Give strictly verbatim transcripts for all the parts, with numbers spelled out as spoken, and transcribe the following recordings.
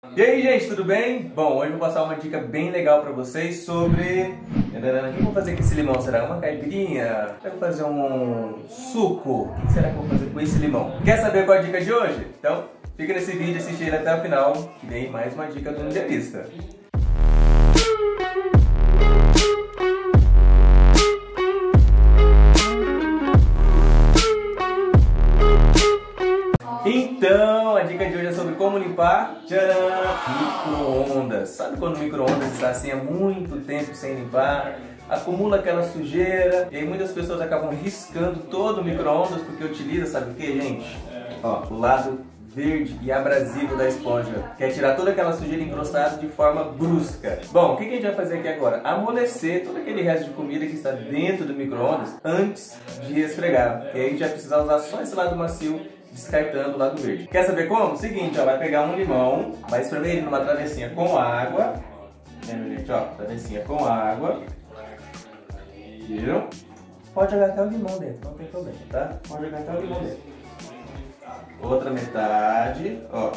E aí, gente, tudo bem? Bom, hoje eu vou passar uma dica bem legal pra vocês sobre... O que eu vou fazer com esse limão? Será uma caipirinha? Eu vou fazer um suco? O que será que eu vou fazer com esse limão? Quer saber qual é a dica de hoje? Então, fica nesse vídeo, assiste ele até o final, que vem mais uma dica do Mundialista. Então, a dica de hoje é sobre como limpar micro-ondas. Sabe quando o micro-ondas está assim há muito tempo sem limpar, acumula aquela sujeira e aí muitas pessoas acabam riscando todo o micro-ondas porque utiliza, sabe o que, gente? Ó, o lado verde e abrasivo da esponja, que é tirar toda aquela sujeira encrustada de forma brusca. Bom, o que a gente vai fazer aqui agora? Amolecer todo aquele resto de comida que está dentro do micro-ondas antes de esfregar. E aí a gente vai precisar usar só esse lado macio, descartando o lado verde. Quer saber como? Seguinte, ó, vai pegar um limão, vai espremer ele numa travessinha com água. Vendo, gente, ó, travessinha com água. Viram? Pode jogar até o limão dentro, não tem problema, tá? Pode jogar até o limão dentro. Outra metade, ó.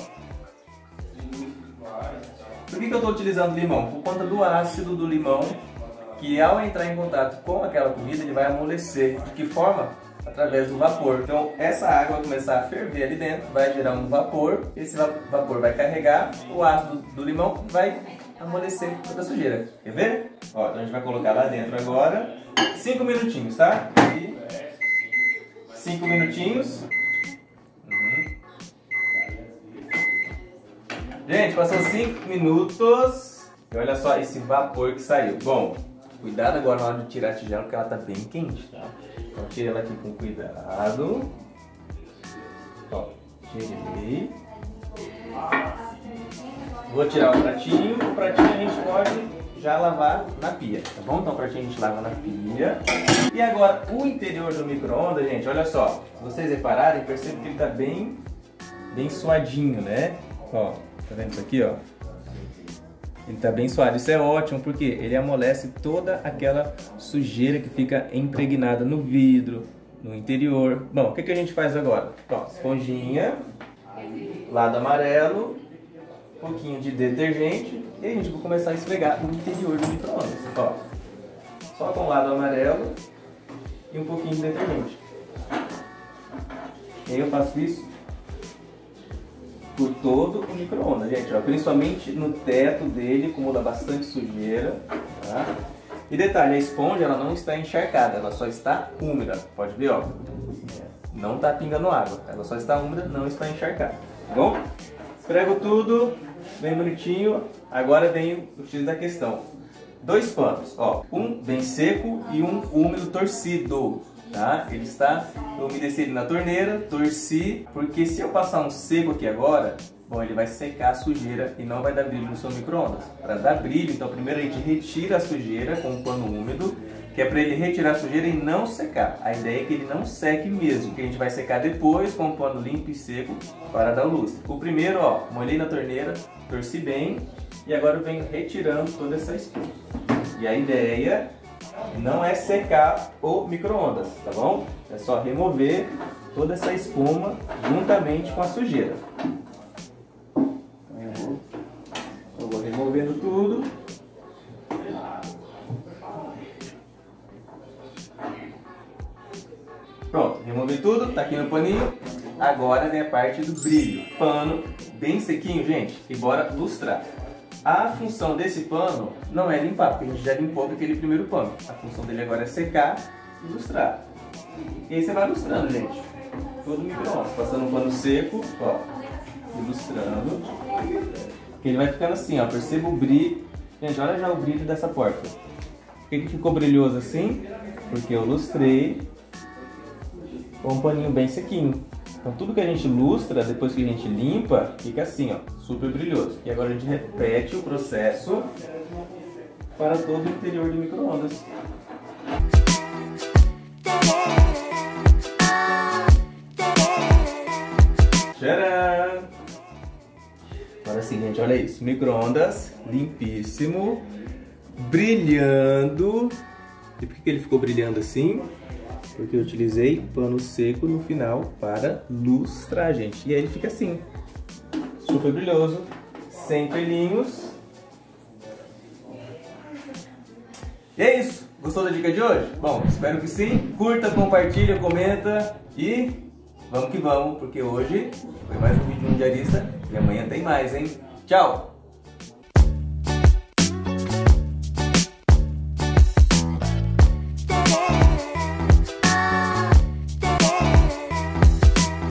Por que que eu estou utilizando limão? Por conta do ácido do limão, que ao entrar em contato com aquela comida, ele vai amolecer. De que forma? Através do vapor. Então essa água vai começar a ferver ali dentro, vai gerar um vapor, esse vapor vai carregar, o ácido do limão vai amolecer toda a sujeira. Quer ver? Ó, então a gente vai colocar lá dentro agora, cinco minutinhos, tá? E cinco minutinhos. Uhum. Gente, passou cinco minutos e olha só esse vapor que saiu. Bom, cuidado agora na hora de tirar a tigela porque ela tá bem quente, tá? Então tira ela aqui com cuidado. Ó, tirei. Vou tirar o pratinho. O pratinho a gente pode já lavar na pia, tá bom? Então o pratinho a gente lava na pia. E agora o interior do micro-ondas, gente, olha só. Se vocês repararem, percebem que ele tá bem, bem suadinho, né? Ó, tá vendo isso aqui, ó? Ele tá bem suave, isso é ótimo porque ele amolece toda aquela sujeira que fica impregnada no vidro, no interior. Bom, o que que a gente faz agora? Ó, esponjinha, lado amarelo, um pouquinho de detergente e a gente vai começar a esfregar no interior do micro-ondas. Ó, só com o lado amarelo e um pouquinho de detergente. E aí eu faço isso por todo o micro-ondas, gente, ó, principalmente no teto dele, acumula bastante sujeira, tá? E detalhe, a esponja ela não está encharcada, ela só está úmida, pode ver, ó, não está pingando água, ela só está úmida, não está encharcada, tá bom? Esfrego tudo, bem bonitinho, agora vem o X da questão, dois panos, ó, um bem seco e um úmido torcido. Tá? Ele está umedecido na torneira, torci, porque se eu passar um seco aqui agora, bom, ele vai secar a sujeira e não vai dar brilho no seu micro-ondas. Para dar brilho, então primeiro a gente retira a sujeira com um pano úmido, que é para ele retirar a sujeira e não secar. A ideia é que ele não seque mesmo, que a gente vai secar depois com um pano limpo e seco para dar luz. O primeiro, ó, molhei na torneira, torci bem e agora eu venho retirando toda essa espuma. E a ideia não é secar o micro-ondas, tá bom? É só remover toda essa espuma juntamente com a sujeira. Eu vou, eu vou removendo tudo. Pronto, removi tudo, tá aqui no paninho. Agora vem a parte do brilho. Pano bem sequinho, gente, e bora lustrar. A função desse pano não é limpar, porque a gente já limpou com aquele primeiro pano. A função dele agora é secar e lustrar. E aí você vai lustrando, gente. Todo o micro-ondas, passando um pano seco, ó, ilustrando. Ele vai ficando assim, ó, perceba o brilho. Gente, olha já o brilho dessa porta. Por que que ficou brilhoso assim? Porque eu lustrei com um paninho bem sequinho. Então tudo que a gente lustra, depois que a gente limpa, fica assim, ó, super brilhoso. E agora a gente repete o processo para todo o interior do micro-ondas. Tcharam! Agora sim, gente, olha isso. Micro-ondas limpíssimo, brilhando. E por que ele ficou brilhando assim? Porque eu utilizei pano seco no final para lustrar, gente. E aí ele fica assim, super brilhoso, sem pelinhos. E é isso. Gostou da dica de hoje? Bom, espero que sim. Curta, compartilha, comenta e vamos que vamos, porque hoje foi mais um vídeo mundialista e amanhã tem mais, hein? Tchau!